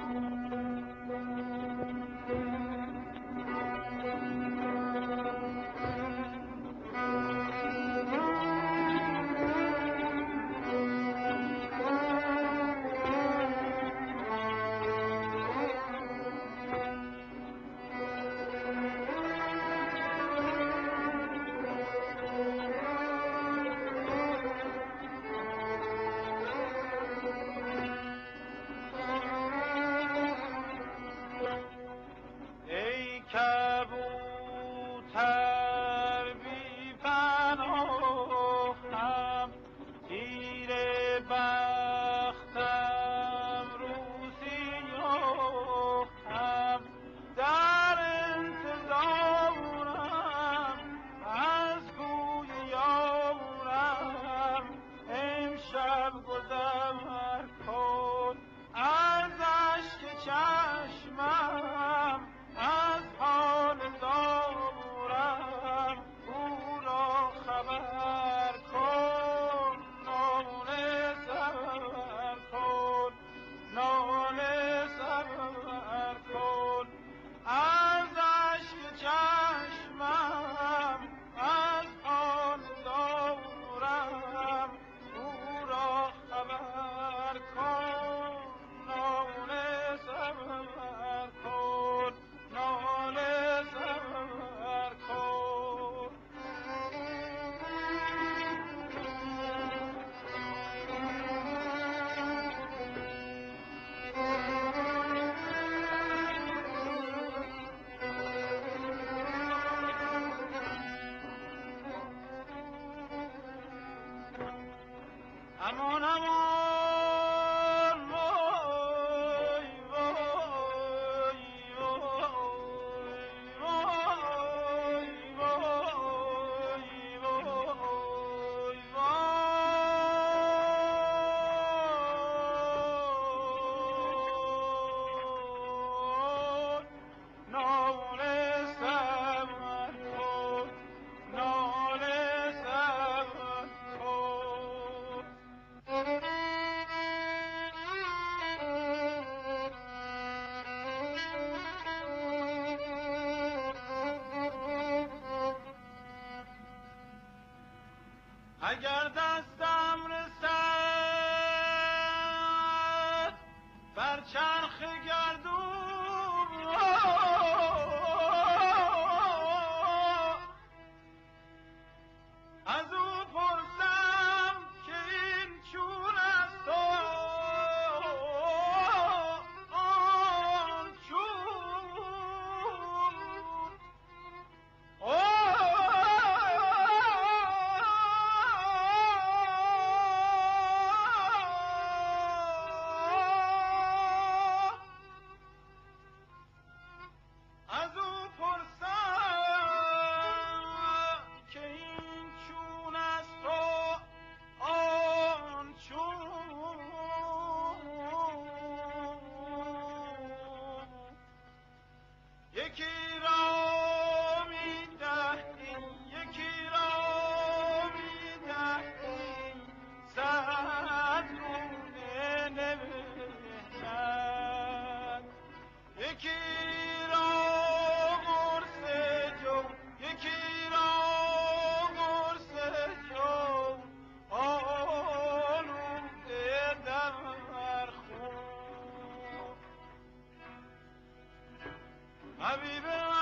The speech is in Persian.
کبوتر بی پناهم، تیر بختم روسیاهم، در انتظارم از بوی یارم، امشب گذر کن از اشک چشمم، از حال زارم او را خبر کن، ناله سر کن، ناله سر کن از اشک چشمم، از حال زارم او را خبر کن، ناله سر کن، ناله سر کن. امان امان وای وای وای وای وای وای وای ناله سر کن، ناله سر کن. اگر دستم رسد بر چرخ گردون، از او پرسم که این چون است آن چون. از او پرسم که این چون است آن چون. یکی را می‌دهی، یکی را می‌دهی، صد گونه نمهد. یکی را قرص جو، یکی را قرص جو، آلوده در خون. حبیب